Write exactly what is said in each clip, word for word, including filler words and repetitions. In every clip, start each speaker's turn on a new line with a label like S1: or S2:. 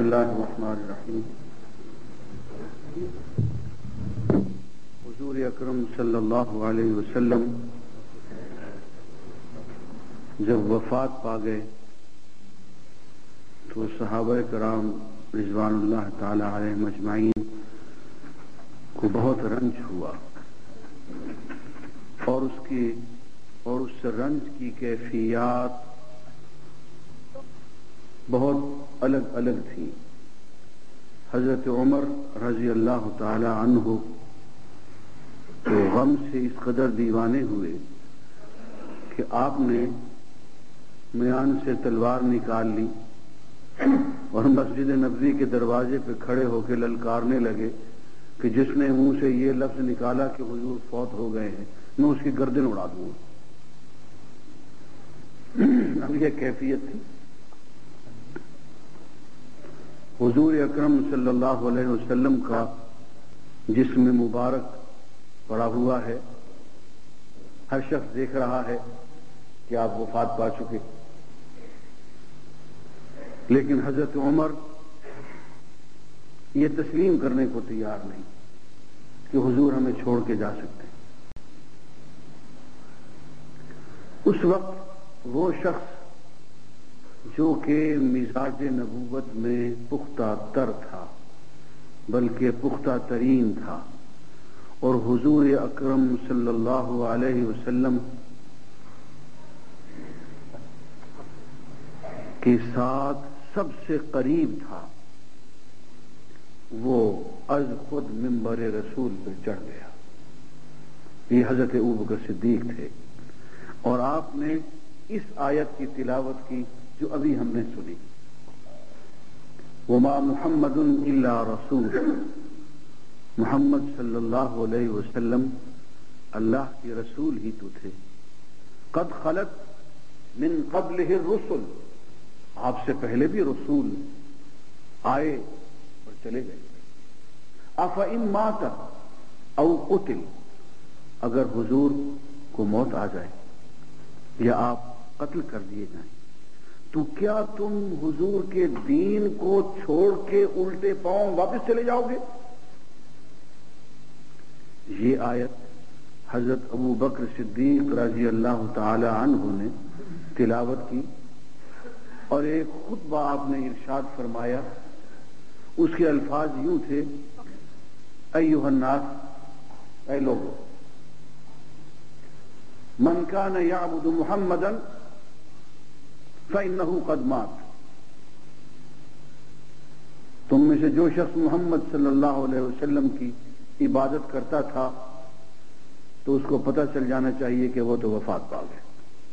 S1: اللہ الرحمن الرحیم۔ حضور اکرم صلی اللہ علیہ وسلم جب وفات پا گئے تو صحابہ کرام رضوان اللہ تعالی علیہم اجمعین کو بہت رنج ہوا، اور اس کی اور اس رنج کی کیفیات بہت الگ الگ تھی۔ حضرت عمر رضی اللہ تعالی عنہ تو غم سے اس قدر دیوانے ہوئے کہ آپ نے میان سے تلوار نکال لی اور مسجد نبوی کے دروازے پہ کھڑے ہو کے للکارنے لگے کہ جس نے منہ سے یہ لفظ نکالا کہ حضور فوت ہو گئے ہیں میں اس کی گردن اڑا دوں گا۔ اب یہ کیفیت تھی۔ حضور اکرم صلی اللہ علیہ وسلم کا جسم مبارک پڑا ہوا ہے، ہر شخص دیکھ رہا ہے کہ آپ وفات پا چکے، لیکن حضرت عمر یہ تسلیم کرنے کو تیار نہیں کہ حضور ہمیں چھوڑ کے جا سکتے۔ اس وقت وہ شخص جو کہ مزاج نبوت میں پختہ تر تھا، بلکہ پختہ ترین تھا، اور حضور اکرم صلی اللہ علیہ وسلم کے ساتھ سب سے قریب تھا، وہ از خود منبر رسول پہ چڑھ گیا۔ یہ حضرت ابوبکر صدیق تھے، اور آپ نے اس آیت کی تلاوت کی جو ابھی ہم نے سنی، وما محمد الا رسول، محمد صلی اللہ علیہ وسلم اللہ کے رسول ہی تو تھے، قد خلت من قبلہ الرسل، آپ سے پہلے بھی رسول آئے اور چلے گئے۔ افإن مات او قتل، اگر حضور کو موت آ جائے یا آپ قتل کر دیے جائیں تو کیا تم حضور کے دین کو چھوڑ کے الٹے پاؤں واپس چلے جاؤ گے؟ یہ آیت حضرت ابو بکر صدیق رضی اللہ تعالی عنہ نے تلاوت کی، اور ایک خطبہ آپ نے ارشاد فرمایا۔ اس کے الفاظ یوں تھے، ایھا الناس، اے لوگو، من کان یعبد محمدا فإنہ قد مات، تم میں سے جو شخص محمد صلی اللہ علیہ وسلم کی عبادت کرتا تھا تو اس کو پتہ چل جانا چاہیے کہ وہ تو وفات پا گئے۔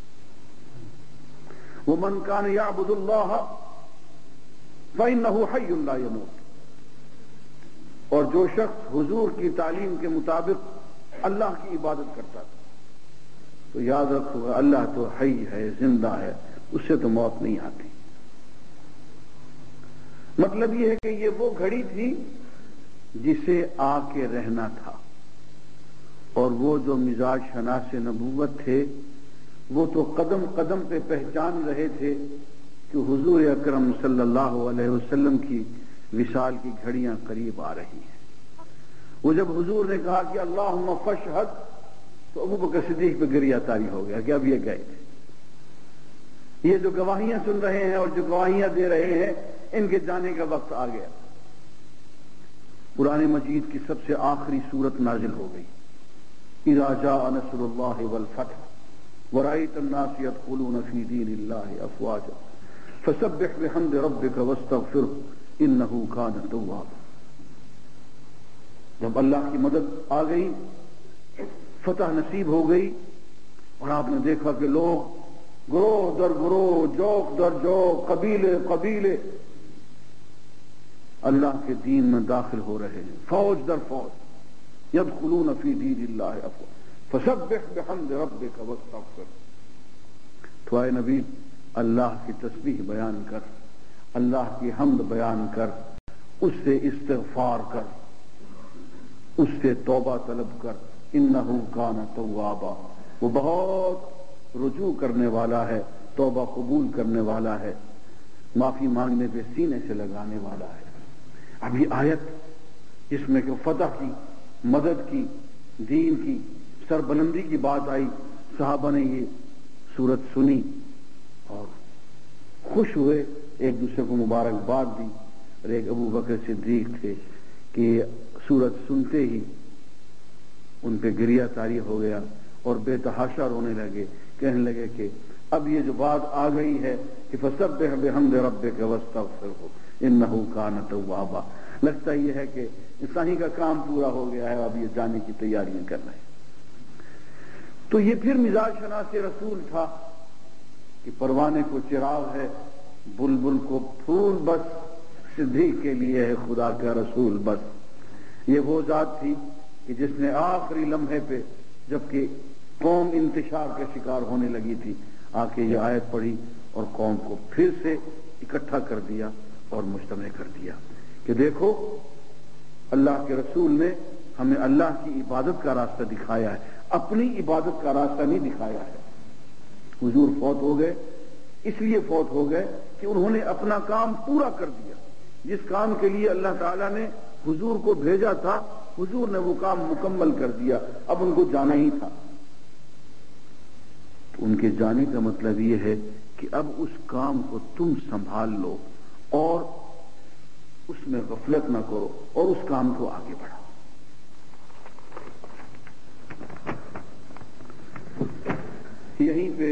S1: ومن کان یعبد اللہ فإنہ حی لا یموت، اور جو شخص حضور کی تعلیم کے مطابق اللہ کی عبادت کرتا تھا تو یاد رکھو اللہ تو حی ہے، زندہ ہے، اس سے تو موت نہیں آتی۔ مطلب یہ ہے کہ یہ وہ گھڑی تھی جسے آ کے رہنا تھا، اور وہ جو مزاج شناس نبوت تھے وہ تو قدم قدم پہ پہچان رہے تھے کہ حضور اکرم صلی اللہ علیہ وسلم کی وصال کی گھڑیاں قریب آ رہی ہیں۔ وہ جب حضور نے کہا کہ اللہم فاشہد، تو ابو بکر صدیق پہ گریہ طاری ہو گیا کہ اب یہ گئے تھے، یہ جو گواہیاں سن رہے ہیں اور جو گواہیاں دے رہے ہیں ان کے جانے کا وقت آ گیا۔ قرآن مجید کی سب سے آخری سورت نازل ہو گئی، اذا جاء نصر اللہ والفتح ورأیت الناس يدخلون فی دین اللہ افواجا فسبح بحمد ربک واستغفرہ انہ کان توابا۔ جب اللہ کی مدد آ گئی، فتح نصیب ہو گئی، اور آپ نے دیکھا کہ لوگ گروہ در گروہ، جوک در جوک، قبیلے قبیلے اللہ کے دین میں داخل ہو رہے ہیں، فوج در فوج، یدخلون فی دین اللہ افواجا فسبح بحمد ربک واستغفر۔ تو اے نبی، اللہ کی تسبیح بیان کر، اللہ کی حمد بیان کر، اس سے استغفار کر، اس سے توبہ طلب کر، انہ کان توابا، وہ بہت رجوع کرنے والا ہے، توبہ قبول کرنے والا ہے۔ معافی مانگنے پہ سینے سے لگانے والا ہے۔ اب یہ آیت جس میں کہ فتح کی، مدد کی، دین کی، سربلندی کی بات آئی، صحابہ نے یہ سورت سنی اور خوش ہوئے، ایک دوسرے کو مبارکباد دی، اور ایک ابو بکر صدیق تھے کہ سورت سنتے ہی ان پہ گریہ طاری ہو گیا اور بے تحاشا رونے لگے، کہنے لگے کہ اب یہ جو بات آ گئی ہے کہ فسبح بحمد ربک واستغفرہ انہ کان توابا، لگتا یہ ہے کہ انسانی کا کام پورا ہو گیا ہے، اب یہ جانے کی تیاریاں کر رہے ہیں۔ تو یہ پھر مزاج شناس رسول تھا کہ پروانے کو چراغ ہے، بلبل کو پھول، بس صدیق کے لیے ہے خدا کا رسول بس۔ یہ وہ ذات تھی کہ جس نے آخری لمحے پہ جبکہ قوم انتشار کے شکار ہونے لگی تھی آ کے یہ آیت پڑھی اور قوم کو پھر سے اکٹھا کر دیا اور مجتمع کر دیا کہ دیکھو اللہ کے رسول نے ہمیں اللہ کی عبادت کا راستہ دکھایا ہے، اپنی عبادت کا راستہ نہیں دکھایا ہے۔ حضور فوت ہو گئے، اس لیے فوت ہو گئے کہ انہوں نے اپنا کام پورا کر دیا، جس کام کے لیے اللہ تعالیٰ نے حضور کو بھیجا تھا حضور نے وہ کام مکمل کر دیا، اب ان کو جانا ہی تھا۔ تو ان کے جانے کا مطلب یہ ہے کہ اب اس کام کو تم سنبھال لو اور اس میں غفلت نہ کرو اور اس کام کو آگے بڑھاؤ۔ یہیں پہ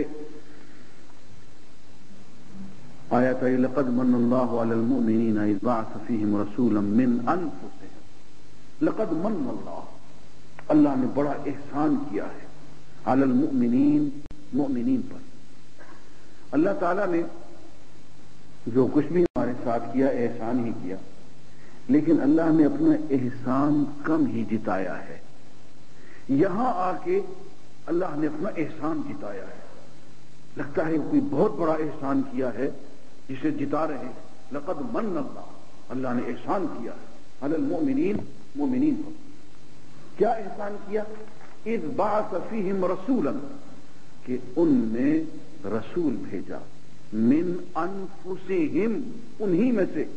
S1: آیت ہے لقد من اللہ علی المؤمنین اذ بعث فیہم رسولا من انفسہم، لقد من اللہ، اللہ نے بڑا احسان کیا ہے علی المؤمنین، مؤمنین پر۔ اللہ تعالیٰ نے جو کچھ بھی ہمارے ساتھ کیا احسان ہی کیا، لیکن اللہ نے اپنا احسان کم ہی جتایا ہے۔ یہاں آ کے اللہ نے اپنا احسان جتایا ہے، لگتا ہے کوئی بہت بڑا احسان کیا ہے جسے جتا رہے ہیں۔ لقد من اللہ، اللہ نے احسان کیا ہے علی المؤمنین، مومنین پر۔ کیا احسان کیا؟ اذ بعث فیہم رسولا، کہ ان نے رسول بھیجا، من انفسہم، انہی میں سے۔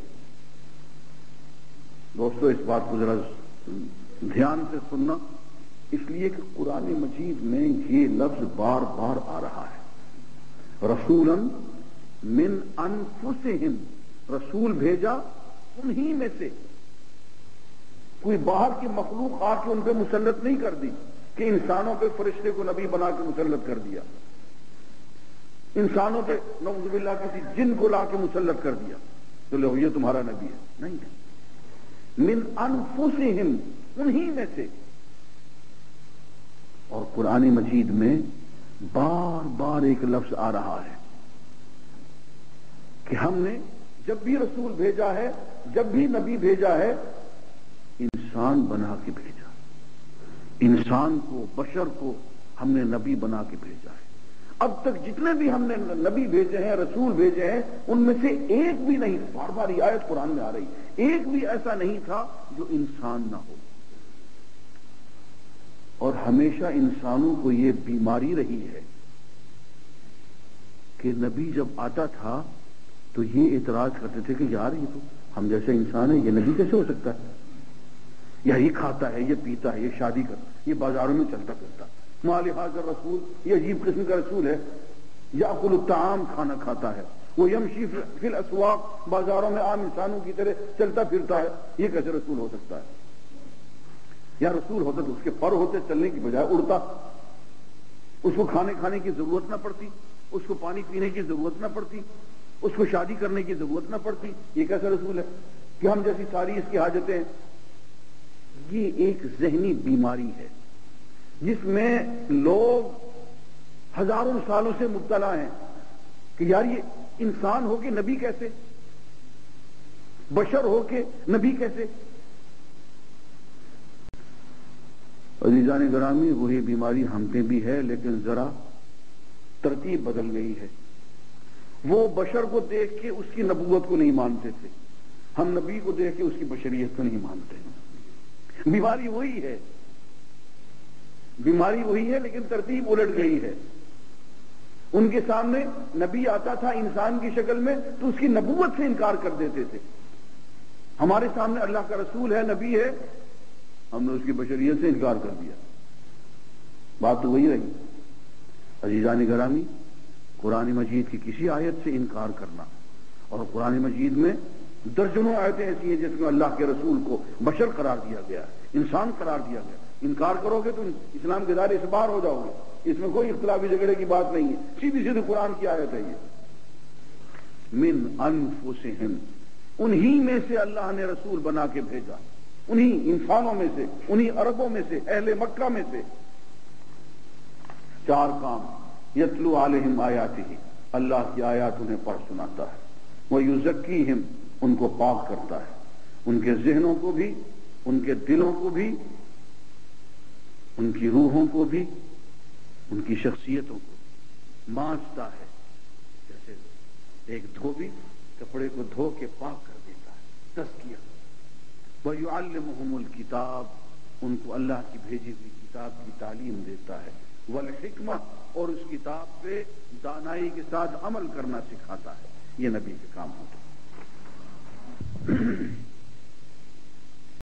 S1: دوستو اس بات کو ذرا دھیان سے سننا، اس لیے کہ قرآن مجید میں یہ لفظ بار بار آ رہا ہے، رسولا من انفسہم، رسول بھیجا انہی میں سے۔ کوئی باہر کی مخلوق آ کے ان پہ مسلط نہیں کر دی کہ انسانوں پہ فرشتے کو نبی بنا کے مسلط کر دیا، انسانوں پہ نعوذ باللہ کسی جن کو لا کے مسلط کر دیا تو لو یہ تمہارا نبی ہے، نہیں ہے۔ من انفسہم، انہی میں سے۔ اور قرآن مجید میں بار بار ایک لفظ آ رہا ہے کہ ہم نے جب بھی رسول بھیجا ہے، جب بھی نبی بھیجا ہے، انسان بنا کے بھیجا، انسان کو، بشر کو ہم نے نبی بنا کے بھیجا ہے۔ اب تک جتنے بھی ہم نے نبی بھیجے ہیں، رسول بھیجے ہیں، ان میں سے ایک بھی نہیں، بار بار یہ آیت قرآن میں آ رہی، ایک بھی ایسا نہیں تھا جو انسان نہ ہو۔ اور ہمیشہ انسانوں کو یہ بیماری رہی ہے کہ نبی جب آتا تھا تو یہ اعتراض کرتے تھے کہ یار یہ تو ہم جیسے انسان ہے، یہ نبی کیسے ہو سکتا ہے؟ یا یہ کھاتا ہے، یہ پیتا ہے، یہ شادی کرتا ہے، یہ بازاروں میں چلتا پھرتا، ما لہذا رسول، یہ عجیب قسم کا رسول ہے، یاکل الطعام، کھانا کھاتا ہے، وہ یمشی فی الاسواق، بازاروں میں عام انسانوں کی طرح چلتا پھرتا ہے، یہ کیسے رسول ہو سکتا ہے؟ یا رسول ہوتا تو اس کے پر ہوتے، چلنے کی بجائے اڑتا، اس کو کھانے کھانے کی ضرورت نہ پڑتی، اس کو پانی پینے کی ضرورت نہ پڑتی، اس کو شادی کرنے کی ضرورت نہ پڑتی، یہ کیسا رسول ہے کہ ہم جیسی ساری اس کی حاجتیں ہیں؟ یہ ایک ذہنی بیماری ہے جس میں لوگ ہزاروں سالوں سے مبتلا ہیں کہ یار یہ انسان ہو کے نبی کیسے، بشر ہو کے نبی کیسے؟ عزیزان گرامی، وہی بیماری ہم پہ بھی ہے، لیکن ذرا ترتیب بدل گئی ہے۔ وہ بشر کو دیکھ کے اس کی نبوت کو نہیں مانتے تھے، ہم نبی کو دیکھ کے اس کی بشریت کو نہیں مانتے۔ بیماری وہی ہے، بیماری وہی ہے، لیکن ترتیب الٹ گئی ہے۔ ان کے سامنے نبی آتا تھا انسان کی شکل میں تو اس کی نبوت سے انکار کر دیتے تھے. ہمارے سامنے اللہ کا رسول ہے، نبی ہے، ہم نے اس کی بشریت سے انکار کر دیا. بات تو وہی رہی. عزیزان گرامی، قرآن مجید کی کسی آیت سے انکار کرنا، اور قرآن مجید میں درجنوں آیتیں ایسی ہیں جس میں اللہ کے رسول کو بشر قرار دیا گیا ہے، انسان قرار دیا گیا. انکار کرو گے تو اسلام کے دائرے سے باہر ہو جاؤ گے. اس میں کوئی اختلافی جھگڑے کی بات نہیں ہے، سیدھی سیدھی قرآن کی آیت ہے یہ. من انفسہم، انہی میں سے اللہ نے رسول بنا کے بھیجا، انہی انسانوں میں سے، انہی عربوں میں سے، اہل مکہ میں سے. چار کام: یتلو علیہم آیاتہ، اللہ کی آیات انہیں پڑھ سناتا ہے. ویزکیہم، ان کو پاک کرتا ہے، ان کے ذہنوں کو بھی، ان کے دلوں کو بھی، ان کی روحوں کو بھی، ان کی شخصیتوں کو مانجتا ہے. جیسے ایک دھوبی کپڑے کو دھو کے پاک کر دیتا ہے، تزکیہ. وَيُعَلِّمُهُمُ الْكِتَابَ، ان کو اللہ کی بھیجی ہوئی کتاب کی تعلیم دیتا ہے. والحکمہ، اور اس کتاب پہ دانائی کے ساتھ عمل کرنا سکھاتا ہے. یہ نبی کے کام ہوتا ہے.